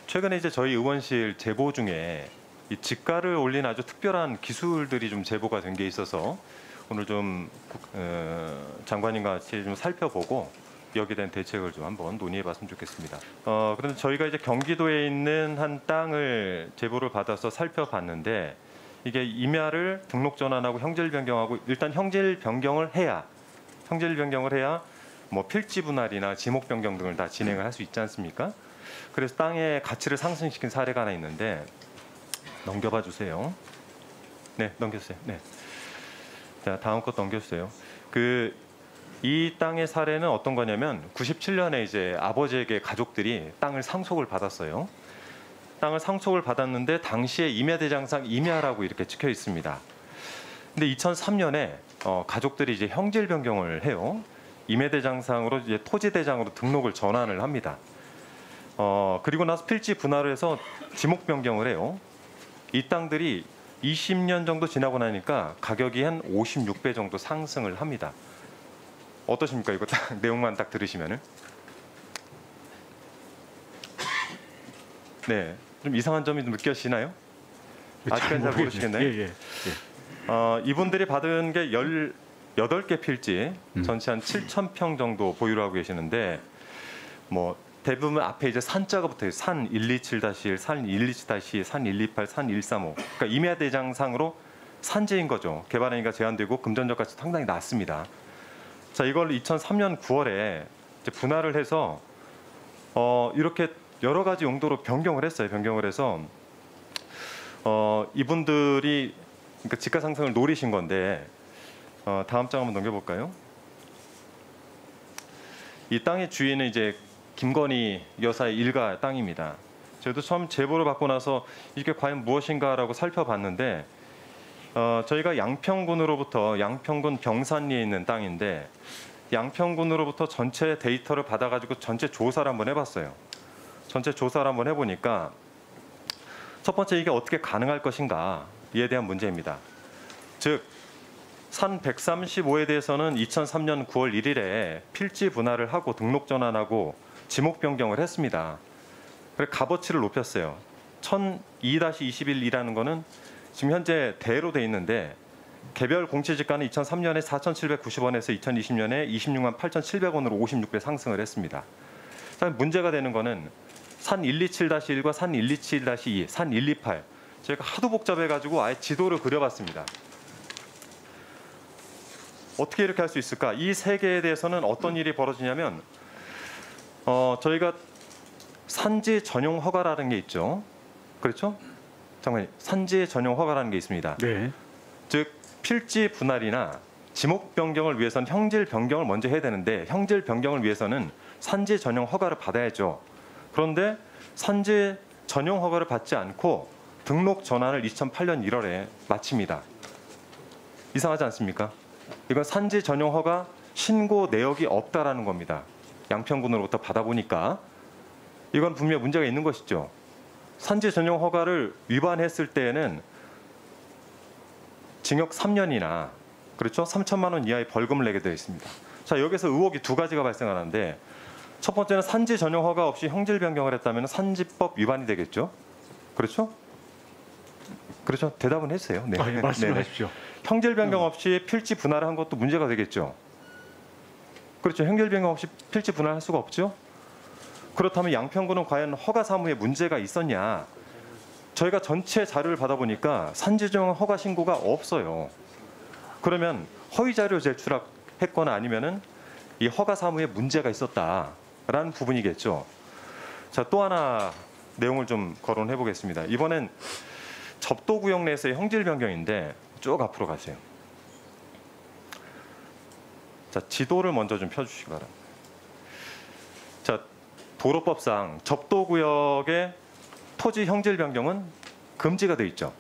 최근에 이제 저희 의원실 제보 중에 이 집가를 올린 아주 특별한 기술들이 좀 제보가 된 게 있어서 오늘 좀 장관님과 같이 좀 살펴보고 여기에 대한 대책을 좀 한번 논의해봤으면 좋겠습니다. 그런데 저희가 이제 경기도에 있는 한 땅을 제보를 받아서 살펴봤는데 이게 임야를 등록 전환하고 형질 변경하고 일단 형질 변경을 해야 뭐 필지 분할이나 지목 변경 등을 다 진행을 할 수 있지 않습니까? 그래서 땅의 가치를 상승시킨 사례가 하나 있는데 넘겨봐 주세요. 네, 넘겨주세요. 네. 자, 다음 것 넘겨주세요. 이 땅의 사례는 어떤 거냐면 97년에 이제 아버지에게 가족들이 땅을 상속을 받았어요. 땅을 상속을 받았는데 당시에 임야대장상 임야라고 이렇게 찍혀 있습니다. 근데 2003년에 가족들이 이제 형질 변경을 해요. 임야대장상으로 이제 토지대장으로 등록을 전환을 합니다. 그리고 나서 필지 분할을 해서 지목 변경을 해요. 이 땅들이 20년 정도 지나고 나니까 가격이 한 56배 정도 상승을 합니다. 어떠십니까? 이거 딱 내용만 딱 들으시면은. 네, 좀 이상한 점이 좀 느껴지나요? 아직까지 잘 모르시겠나요? 예. 이분들이 받은 게 18개 필지, 전체 한 7,000평 정도 보유를 하고 계시는데 뭐 대부분 앞에 이제 산자가 붙어요. 산 127-1, 산 127-2, 산 128, 산 135. 그러니까 임야대장상으로 산지인 거죠. 개발행위가 제한되고 금전적 가치 상당히 낮습니다. 자, 이걸 2003년 9월에 이제 분할을 해서 이렇게 여러 가지 용도로 변경을 했어요. 변경을 해서 이분들이 그러니까 지가 상승을 노리신 건데 다음 장 한번 넘겨볼까요? 이 땅의 주인은 이제 김건희 여사의 일가 땅입니다. 저희도 처음 제보를 받고 나서 이게 과연 무엇인가라고 살펴봤는데 저희가 양평군 병산리에 있는 땅인데 양평군으로부터 전체 데이터를 받아가지고 전체 조사를 한번 해봤어요. 전체 조사를 한번 해보니까 첫 번째 이게 어떻게 가능할 것인가에 대한 문제입니다. 즉 산 135에 대해서는 2003년 9월 1일에 필지 분할을 하고 등록 전환하고 지목 변경을 했습니다. 그래서 값어치를 높였어요. 1002-21이라는 거는 지금 현재 대로 돼 있는데 개별 공시지가는 2003년에 4,790원에서 2020년에 26만 8,700원으로 56배 상승을 했습니다. 문제가 되는 거는 산 127-1과 산 127-2, 산 128 저희가 하도 복잡해가지고 아예 지도를 그려봤습니다. 어떻게 이렇게 할 수 있을까? 이 세 개에 대해서는 어떤 일이 벌어지냐면 저희가 산지 전용 허가라는 게 있죠. 그렇죠? 잠깐만요. 산지 전용 허가라는 게 있습니다. 네. 즉 필지 분할이나 지목 변경을 위해서는 형질 변경을 먼저 해야 되는데 형질 변경을 위해서는 산지 전용 허가를 받아야죠. 그런데 산지 전용 허가를 받지 않고 등록 전환을 2008년 1월에 마칩니다. 이상하지 않습니까? 이건 산지 전용 허가 신고 내역이 없다라는 겁니다. 양평군으로부터 받아보니까 이건 분명 문제가 있는 것이죠. 산지 전용 허가를 위반했을 때에는 징역 3년이나 그렇죠? 3천만 원 이하의 벌금을 내게 되어 있습니다. 자, 여기서 의혹이 두 가지가 발생하는데 첫 번째는 산지 전용 허가 없이 형질 변경을 했다면 산지법 위반이 되겠죠? 그렇죠? 그렇죠? 대답은 했어요. 네. 예, 말씀하십시오. 형질 변경 없이 필지 분할을 한 것도 문제가 되겠죠. 그렇죠. 형질 변경 없이 필지 분할할 수가 없죠. 그렇다면 양평군은 과연 허가 사무에 문제가 있었냐? 저희가 전체 자료를 받아보니까 산지 전용 허가 신고가 없어요. 그러면 허위 자료 제출했거나 아니면은 이 허가 사무에 문제가 있었다라는 부분이겠죠. 자, 또 하나 내용을 좀 거론해 보겠습니다. 이번엔 접도구역 내에서의 형질 변경인데 쭉 앞으로 가세요. 자, 지도를 먼저 좀 펴주시기 바랍니다. 자, 도로법상 접도구역의 토지 형질 변경은 금지가 돼 있죠.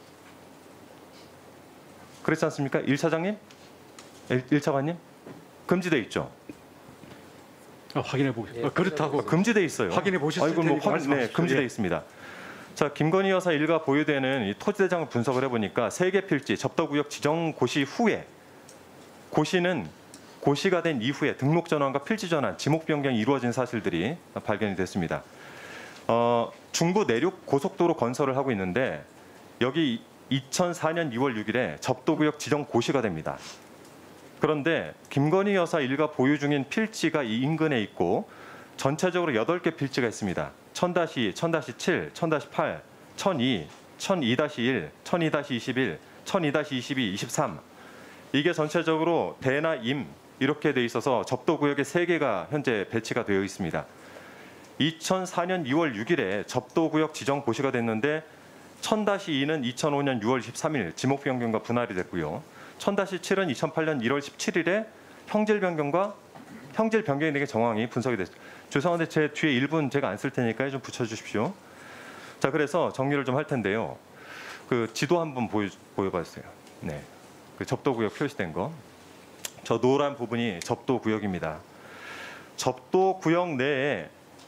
그렇지 않습니까? 1차장님? 1차관님? 금지돼 있죠. 확인해 보겠습니다. 그렇다고 금지돼 있어요. 확인해 보셨을 테니까 네, 금지돼 있습니다. 자, 김건희 여사 일가 보유되는 이 토지대장을 분석을 해보니까 3개 필지 접도구역 지정 고시 후에 고시는 고시가 된 이후에 등록 전환과 필지 전환, 지목 변경이 이루어진 사실들이 발견이 됐습니다. 중부 내륙 고속도로 건설을 하고 있는데 여기 2004년 2월 6일에 접도구역 지정 고시가 됩니다. 그런데 김건희 여사 일가 보유 중인 필지가 이 인근에 있고 전체적으로 8개 필지가 있습니다. 1000-2, 1000-7, 1000-8, 1002, 1002-1, 1002-21, 1002-22, 23 이게 전체적으로 대나 임 이렇게 돼 있어서 접도구역에 3개가 현재 배치가 되어 있습니다. 2004년 2월 6일에 접도구역 지정 고시가 됐는데 1000-2는 2005년 6월 13일 지목 변경과 분할이 됐고요. 1000-7은 2008년 1월 17일에 형질 변경이 되게 정황이 분석이 됐습니다. 죄송한데 제 뒤에 1분 제가 안 쓸 테니까 좀 붙여주십시오. 자, 그래서 정리를 좀 할 텐데요. 그 지도 한번 보여봐주세요. 네, 그 접도구역 표시된 거. 저 노란 부분이 접도구역입니다. 접도구역 내에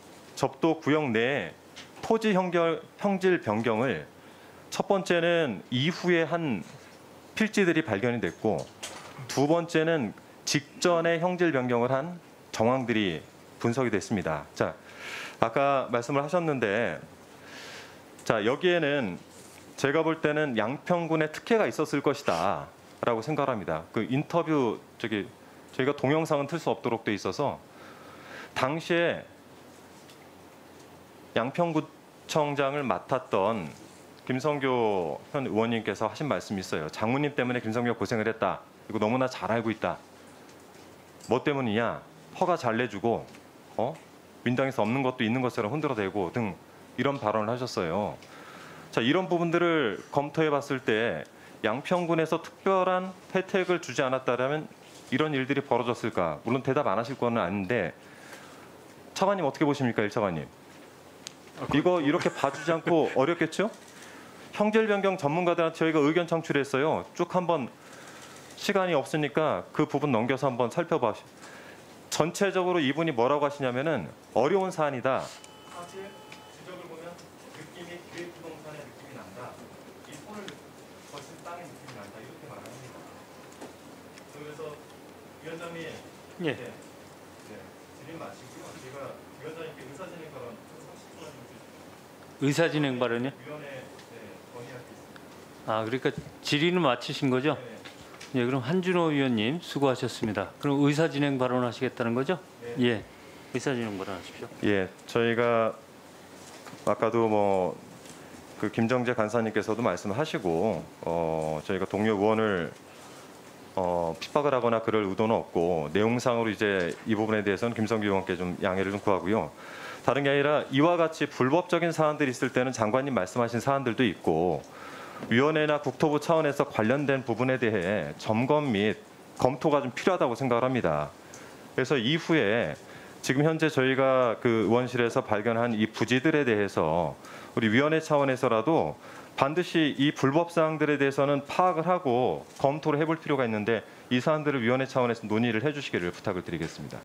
토지 형질 변경을 첫 번째는 이후에 한 필지들이 발견이 됐고 두 번째는 직전에 형질 변경을 한 정황들이 분석이 됐습니다. 자, 아까 말씀을 하셨는데 자, 여기에는 제가 볼 때는 양평군의 특혜가 있었을 것이다 라고 생각합니다. 그 인터뷰 저희가 동영상은 틀 수 없도록 돼 있어서 당시에 양평구청장을 맡았던 김성교 현 의원님께서 하신 말씀이 있어요. 장모님 때문에 김성교가 고생을 했다. 이거 너무나 잘 알고 있다. 뭐 때문이냐? 허가 잘 내주고 민당에서 없는 것도 있는 것처럼 흔들어대고 등 이런 발언을 하셨어요. 자, 이런 부분들을 검토해 봤을 때 양평군에서 특별한 혜택을 주지 않았다면 이런 일들이 벌어졌을까? 물론 대답 안 하실 거는 아닌데 차관님 어떻게 보십니까? 1차관님. 이거 이렇게 봐주지 않고 어렵겠죠? 형질 변경 전문가들한테 저희가 의견 창출했어요. 쭉 한번 시간이 없으니까 그 부분 넘겨서 한번 살펴봐. 전체적으로 이분이 뭐라고 하시냐면은 어려운 사안이다. 사실 지적을 보면 느낌이 기획부동산의 느낌이 난다. 이 손을 거친 땅의 느낌이 난다. 이렇게 말합니다. 그래서 위원장님, 예. 네, 질의 마치고요. 제가 위원장님께 의사진행 발언 30분 의사진행 발언이요? 위원회 건의할 게 있습니다. 아, 그러니까 질의는 마치신 거죠? 예, 그럼 한준호 위원님 수고하셨습니다. 그럼 의사진행 발언하시겠다는 거죠? 네. 예, 의사진행 발언하십시오. 예, 저희가 아까도 그 김정재 간사님께서도 말씀하시고 저희가 동료 의원을 핍박을 하거나 그럴 의도는 없고 내용상으로 이제 이 부분에 대해서는 김성규 의원께 좀 양해를 좀 구하고요. 다른 게 아니라 이와 같이 불법적인 사안들이 있을 때는 장관님 말씀하신 사안들도 있고 위원회나 국토부 차원에서 관련된 부분에 대해 점검 및 검토가 좀 필요하다고 생각을 합니다. 그래서 이후에 지금 현재 저희가 그 의원실에서 발견한 이 부지들에 대해서 우리 위원회 차원에서라도 반드시 이 불법 사항들에 대해서는 파악을 하고 검토를 해볼 필요가 있는데 이 사안들을 위원회 차원에서 논의를 해주시기를 부탁을 드리겠습니다.